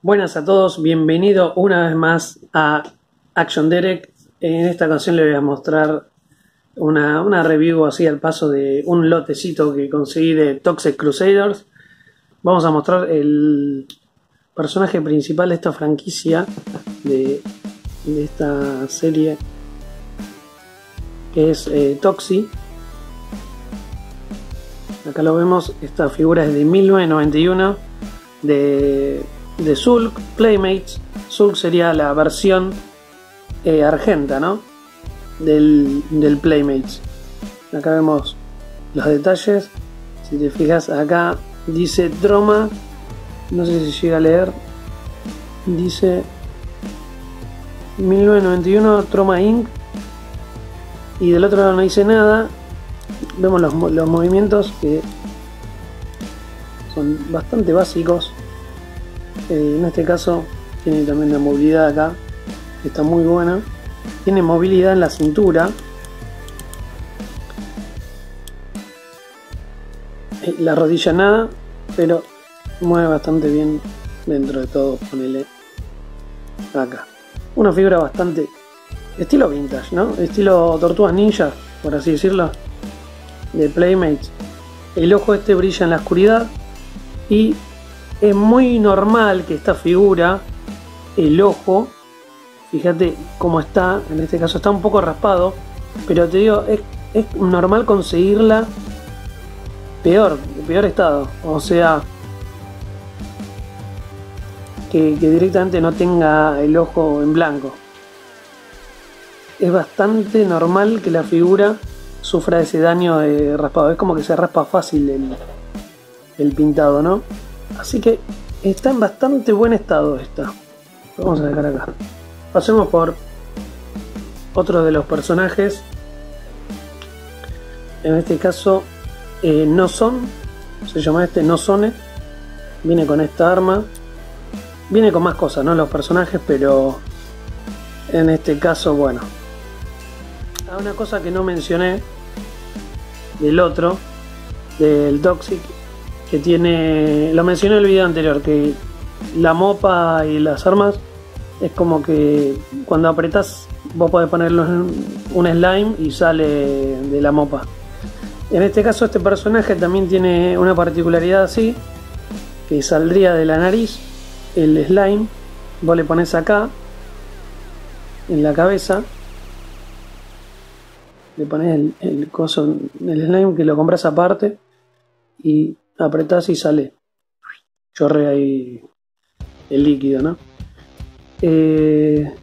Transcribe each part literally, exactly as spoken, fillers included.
Buenas a todos, bienvenido una vez más a Action Direct. En esta ocasión les voy a mostrar una, una review así al paso de un lotecito que conseguí de Toxic Crusaders. Vamos a mostrar el personaje principal de esta franquicia, de, de esta serie, que es eh, Toxi. Acá lo vemos, esta figura es de mil novecientos noventa y uno de... de Zulk Playmates. Zulk sería la versión eh, argenta, ¿no? Del, del Playmates. Acá vemos los detalles. Si te fijas, acá dice Troma. No sé si llega a leer. Dice mil novecientos noventa y uno Troma Incorporated. Y del otro lado no dice nada. Vemos los, los movimientos que son bastante básicos. Eh, en este caso tiene también la movilidad acá, que está muy buena. Tiene movilidad en la cintura. Eh, la rodilla nada, pero mueve bastante bien dentro de todo. Ponele acá. Una figura bastante estilo vintage, ¿no? Estilo Tortugas Ninja, por así decirlo, de Playmates. El ojo este brilla en la oscuridad y es muy normal que esta figura, el ojo, fíjate cómo está, en este caso está un poco raspado, pero te digo, es, es normal conseguirla peor, en peor estado, o sea, que, que directamente no tenga el ojo en blanco. Es bastante normal que la figura sufra ese daño de raspado, es como que se raspa fácil el, el pintado, ¿no? Así que está en bastante buen estado esta. Lo vamos a dejar acá. Pasemos por otro de los personajes. En este caso, eh, Nozone. Se llama este Nozone. Viene con esta arma. Viene con más cosas, ¿no? Los personajes, pero en este caso, bueno. Ah, una cosa que no mencioné del otro, del Toxic, que tiene, lo mencioné en el video anterior, que la mopa y las armas es como que cuando apretás vos podés ponerlo en un slime y sale de la mopa. En este caso este personaje también tiene una particularidad así, que saldría de la nariz el slime. Vos le pones acá en la cabeza, le pones el, el coso, el slime que lo compras aparte y apretás y sale, chorrea ahí el líquido, ¿no? Eh,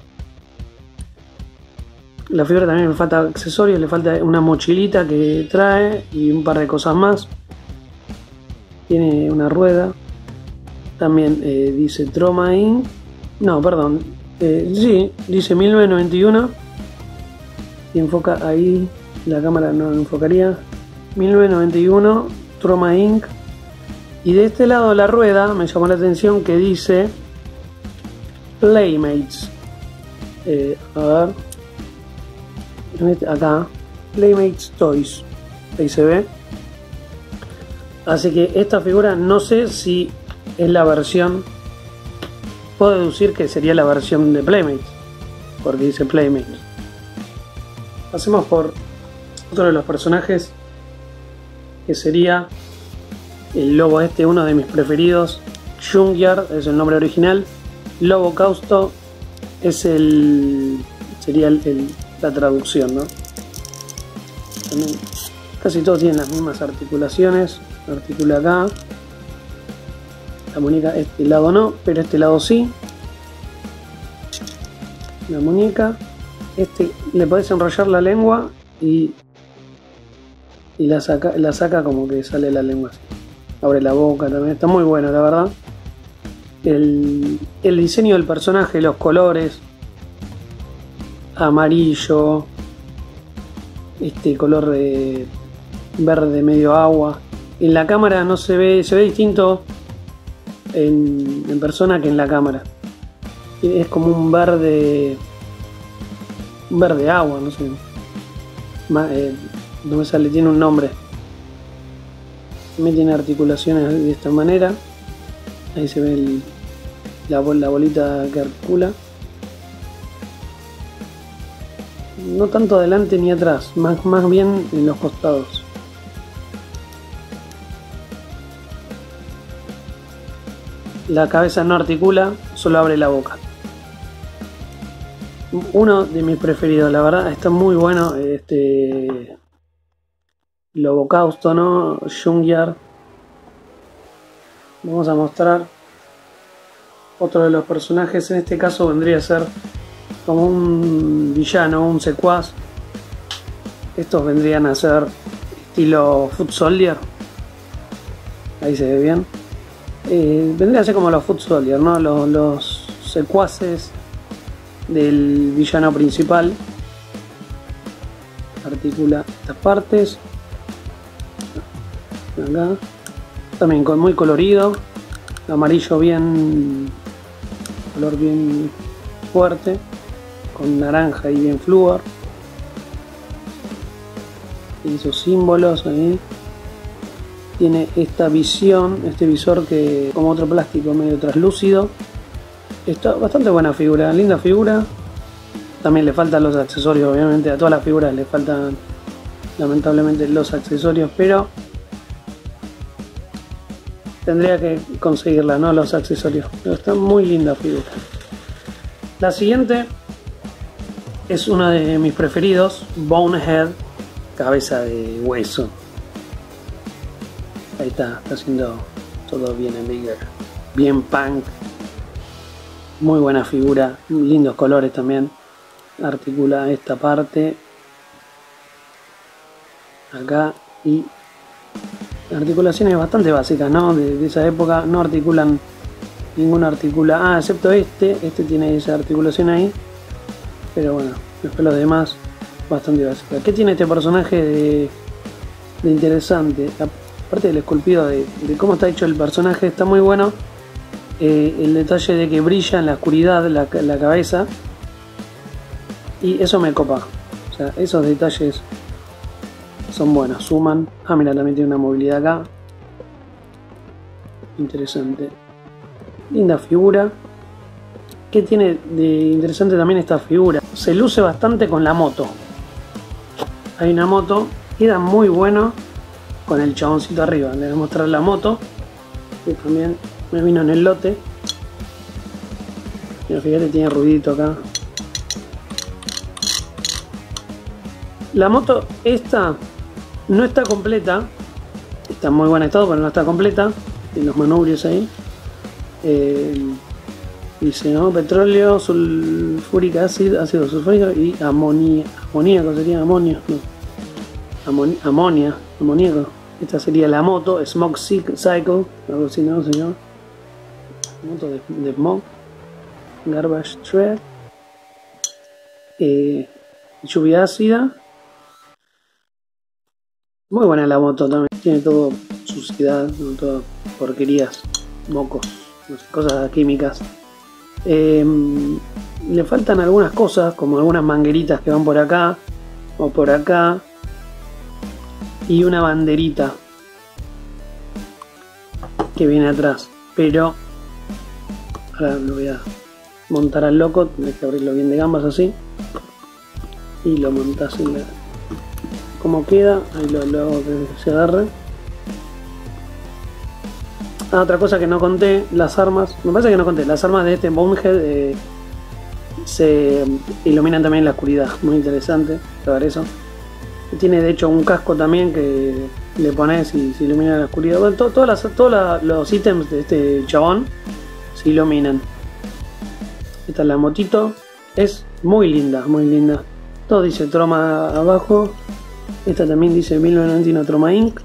la figura también me falta accesorios, le falta una mochilita que trae y un par de cosas más. Tiene una rueda. También eh, dice Troma Incorporated. No, perdón. Eh, sí, dice mil novecientos noventa y uno. Y enfoca ahí. La cámara no enfocaría. mil novecientos noventa y uno. Troma Incorporated. Y de este lado de la rueda me llamó la atención que dice Playmates. Eh, a ver. Acá. Playmates Toys. Ahí se ve. Así que esta figura no sé si es la versión. Puedo deducir que sería la versión de Playmates, porque dice Playmates. Pasemos por otro de los personajes, que sería el lobo este, uno de mis preferidos. Junkyard es el nombre original. Lobo Causto es el sería el, el, la traducción, ¿no? También casi todos tienen las mismas articulaciones. Articula acá. La muñeca, este lado no, pero este lado sí. La muñeca, este le podés enrollar la lengua y y la saca, la saca como que sale la lengua así. Abre la boca también, está muy bueno, la verdad. El, el diseño del personaje, los colores, amarillo, este color de verde medio agua. En la cámara no se ve, se ve distinto en, en persona que en la cámara. Es como un verde, un verde agua, no sé. Ma, eh, no me sale, tiene un nombre. También tiene articulaciones de esta manera. Ahí se ve el, la, la bolita que articula. No tanto adelante ni atrás, más, más bien en los costados. La cabeza no articula, solo abre la boca. Uno de mis preferidos, la verdad, está muy bueno. Este Lobocausto, ¿no? Junkyard. Vamos a mostrar otro de los personajes. En este caso vendría a ser como un villano, un secuaz. Estos vendrían a ser estilo Foot Soldier. Ahí se ve bien. Eh, vendría a ser como los Foot Soldier, ¿no? Los, los secuaces del villano principal. Articula estas partes. Acá. También con muy colorido. Amarillo bien. Color bien fuerte. Con naranja y bien flúor. Y esos símbolos ahí. Tiene esta visión, este visor que como otro plástico medio translúcido. Está bastante buena figura, linda figura. También le faltan los accesorios, obviamente a todas las figuras le faltan lamentablemente los accesorios, pero tendría que conseguirla, ¿no? Los accesorios. Pero está muy linda figura. La siguiente es uno de mis preferidos, Bonehead, cabeza de hueso. Ahí está, está haciendo todo bien en Bigger. Bien punk. Muy buena figura, lindos colores también. Articula esta parte. Acá y articulaciones bastante básicas, ¿no? De, de esa época no articulan, ninguna articula. Ah, excepto este, este tiene esa articulación ahí. Pero bueno, después los demás bastante básicas. ¿Qué tiene este personaje de, de interesante? Aparte del esculpido de, de cómo está hecho el personaje, está muy bueno. Eh, el detalle de que brilla en la oscuridad la, la cabeza. Y eso me copa. O sea, esos detalles son buenos, suman. Ah, mira, también tiene una movilidad acá. Interesante. Linda figura. ¿Qué tiene de interesante también esta figura? Se luce bastante con la moto. Hay una moto, queda muy bueno con el chaboncito arriba. Les voy a mostrar la moto, que también me vino en el lote. Mira, fíjate, tiene ruidito acá. La moto esta no está completa, está en muy buen estado, pero no está completa. En los manubrios ahí. Eh, dice, ¿no? Petróleo, sulfúrico ácido, ácido sulfúrico y amonía, amoníaco sería amonio, no. Amoni, amonia, amoníaco. Esta sería la moto, Smoke Cycle, algo así, ¿no, señor? Moto de, de Smoke, Garbage Thread, eh, lluvia ácida. Muy buena la moto también, tiene todo suciedad, ¿no? Todo porquerías, mocos, no sé, cosas químicas. Eh, le faltan algunas cosas, como algunas mangueritas que van por acá o por acá, y una banderita que viene atrás, pero ahora lo voy a montar al loco. Tienes que abrirlo bien de gambas así y lo montas en la... como queda, ahí lo, lo hago que se agarre. Ah, otra cosa que no conté, las armas, me parece que no conté, las armas de este Bonehead eh, se iluminan también en la oscuridad, muy interesante saber eso. Tiene de hecho un casco también que le pones y se ilumina en la oscuridad. Bueno, to, todas las, todos la, los ítems de este chabón se iluminan. Esta es la motito, es muy linda, muy linda. Todo dice Troma abajo. Esta también dice mil novecientos noventa y uno Troma Incorporated.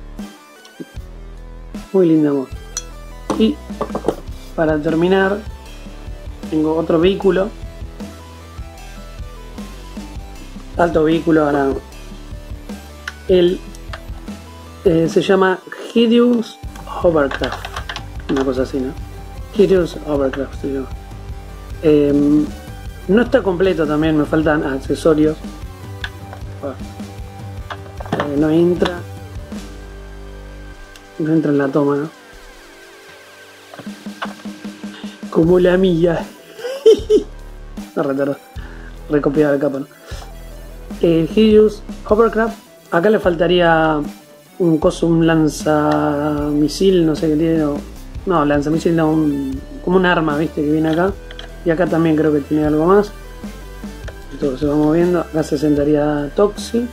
Muy linda moto. Y para terminar, tengo otro vehículo. Alto vehículo ahora. El eh, se llama Hideous Hovercraft. Una cosa así, ¿no? Hideous Hovercraft se llama. Eh, no está completo también, me faltan accesorios. Eh, no entra. No entra en la toma, ¿no? como la mía. No recuerdo. Recopiar la capa, ¿no? El Hideous Hovercraft. Acá le faltaría un coso, un lanzamisil, no sé qué tiene. No, lanzamisil no, un, como un arma, viste, que viene acá. Y acá también creo que tiene algo más. Todo se va moviendo. Acá se sentaría Toxi.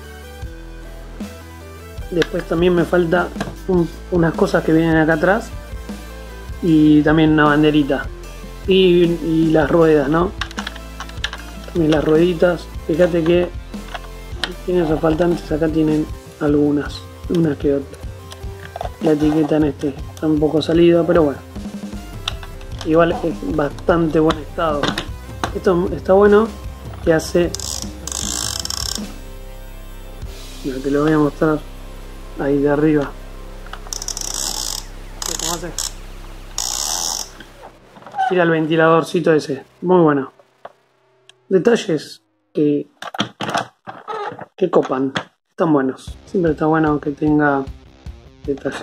Después también me falta un, unas cosas que vienen acá atrás. Y también una banderita. Y, y las ruedas, ¿no? También las rueditas. Fíjate que tiene esos faltantes. Acá tienen algunas. Unas que otras. La etiqueta en este está un poco salido, pero bueno. Igual es bastante buen estado. Esto está bueno. Que hace... Mira, te lo voy a mostrar. Ahí de arriba. ¿Cómo hace? Gira el ventiladorcito ese. Muy bueno. Detalles que, que copan. Están buenos. Siempre está bueno que tenga detalles.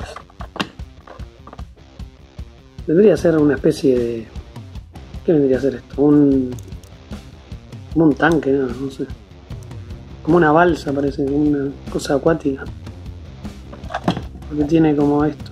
Debería ser una especie de... ¿Qué vendría a ser esto? Un... Como un tanque, no, no sé. Como una balsa parece, como una cosa acuática. Porque tiene como esto.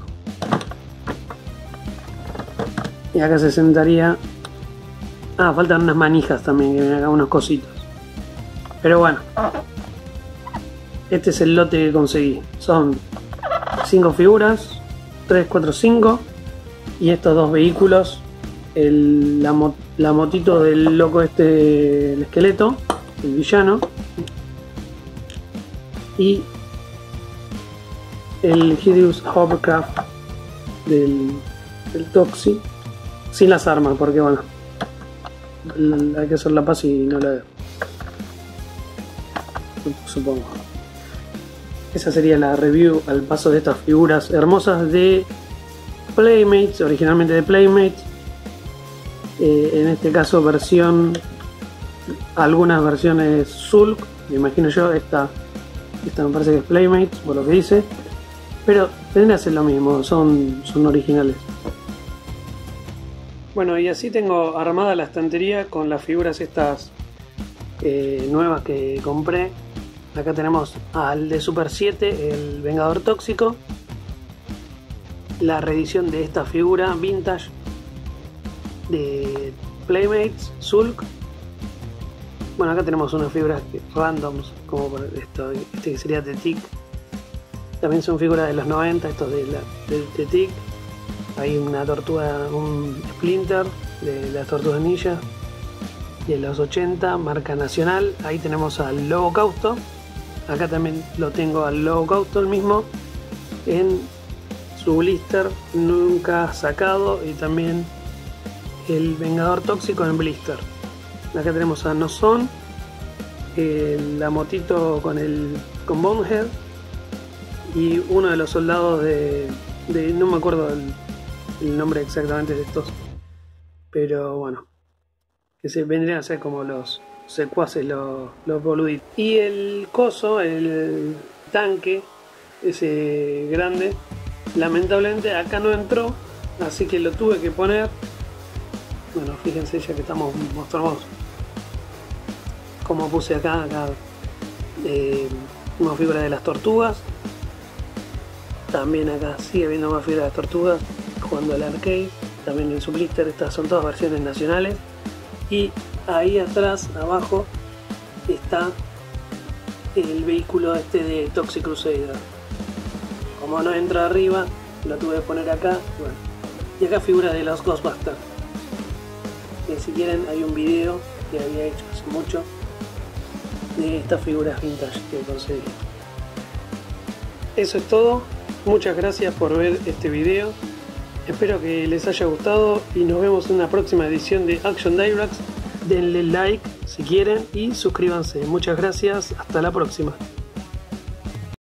Y acá se sentaría... Ah, faltan unas manijas también, que vienen acá unos cositos. Pero bueno. Este es el lote que conseguí. Son cinco figuras. tres, cuatro, cinco. Y estos dos vehículos. El, la, mo, la motito del loco este, el esqueleto. El villano. Y el Hideous Hovercraft del, del Toxi. Sin las armas, porque bueno, hay que hacer la paz y no la... Supongo. Esa sería la review al paso de estas figuras hermosas de Playmates, originalmente de Playmates. Eh, en este caso versión... Algunas versiones Zulk, me imagino yo, esta, esta me parece que es Playmates, por lo que dice. Pero tendría que ser lo mismo, son, son originales. Bueno, y así tengo armada la estantería con las figuras estas eh, nuevas que compré. Acá tenemos al de Super siete, el Vengador Tóxico. La reedición de esta figura vintage de Playmates, Zulk. Bueno, acá tenemos unas figuras randoms, como por esto, este que sería The Tick. También son figuras de los noventa, estos de, la, de The Tick. Hay una tortuga, un Splinter de las Tortugas Ninja de los ochenta, marca nacional. Ahí tenemos al Lobo Causto. Acá también lo tengo al Lobo Causto, el mismo, en su blister nunca sacado. Y también el Vengador Tóxico en blister. Acá tenemos a Nozone, eh, la motito con el con Bonehead y uno de los soldados de, de no me acuerdo el, el nombre exactamente de estos, pero bueno, que se vendrían a ser como los secuaces, los, los boluditos. Y el coso, el tanque ese grande, lamentablemente acá no entró, así que lo tuve que poner. Bueno, fíjense ya que estamos mostramos como puse acá, acá eh, una figura de las tortugas. También acá sigue viendo más figuras de las tortugas jugando al arcade. También en su blister, estas son todas versiones nacionales. Y ahí atrás, abajo, está el vehículo este de Toxic Crusader. Como no entra arriba, lo tuve que poner acá. Bueno, y acá figura de los Ghostbusters. Que si quieren hay un video que había hecho hace mucho de estas figuras vintage que conseguí. Eso es todo. Muchas gracias por ver este video. Espero que les haya gustado y nos vemos en una próxima edición de Action Directs. Denle like si quieren y suscríbanse. Muchas gracias. Hasta la próxima.